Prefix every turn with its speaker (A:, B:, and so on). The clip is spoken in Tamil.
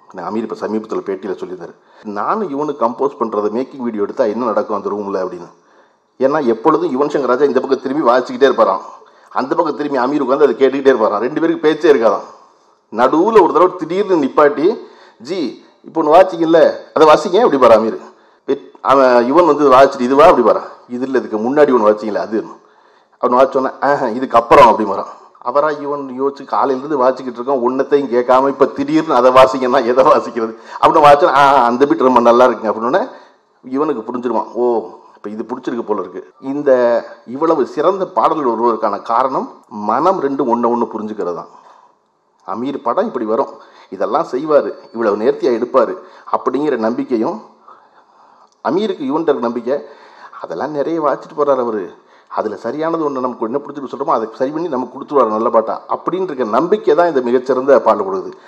A: அமீர் இப்போ சமீபத்தில் பேட்டியில் சொல்லியிருந்தார், நானும் இவனுக்கு கம்போஸ் பண்ணுறதை மேக்கிங் வீடியோ எடுத்தால் என்ன நடக்கும் அந்த ரூமில் அப்படின்னு. ஏன்னா எப்பொழுதும் யுவன் சங்கர் ராஜா இந்த பக்கம் திரும்பி வாசிக்கிட்டே இருப்பாராம், அந்த பக்கம் திரும்பி அமீர் உட்காந்து அதை கேட்டுக்கிட்டே இருப்பாராம். 2 பேருக்கு பேச்சே இருக்காதான். நடுவில் ஒரு தடவை திடீர்னு நிப்பாட்டி, ஜி இப்போ ஒன்று வாசிக்கல அதை வாசிங்க அப்படி பாரு அமீர். அவன் யுவன் வந்து வாசிச்சுட்டு இதுவா அப்படி பாரு, இது இல்லை இதுக்கு முன்னாடி ஒன்று வாசிக்கல அது அவன் வாசிச்சோன்னா இதுக்கு அப்புறம் அப்படி வரான். அவராக யுவன் யோசிச்சு காலையிலேருந்து வாசிக்கிட்டு இருக்கோம், ஒன்றத்தையும் கேட்காம இப்போ திடீர்னு அதை வாசிங்கன்னா எதை வாசிக்கிறது அப்படின்னு வாசிச்சோன்னா அந்த பீட் ரொம்ப நல்லா இருக்குங்க அப்படின்னோடனே இவனுக்கு புரிஞ்சிருவான், ஓ இப்போ இது பிடிச்சிருக்கு போல இருக்கு. இந்த இவ்வளவு சிறந்த பாடல்கள் வருவதற்கான காரணம் மனம் 2 ஒன்று புரிஞ்சுக்கிறது தான். அமீர் படம் இப்படி வரும், இதெல்லாம் செய்வார், இவ்வளவு நேர்த்தியாக எடுப்பார் அப்படிங்கிற நம்பிக்கையும் அமீருக்கு யுவன்கிட்ட நம்பிக்கை. அதெல்லாம் நிறைய வாசிச்சுட்டு போகிறார் அவர், அதில் சரியானது ஒன்று நமக்கு என்ன பிடிச்சிட்டு சொல்கிறோமோ அதை சரி பண்ணி நமக்கு கொடுத்துருவார் நல்ல பாட்டா அப்படின்னு இருக்க நம்பிக்கை தான் இந்த மிகச்சிறந்த பாடல் கொடுக்குது.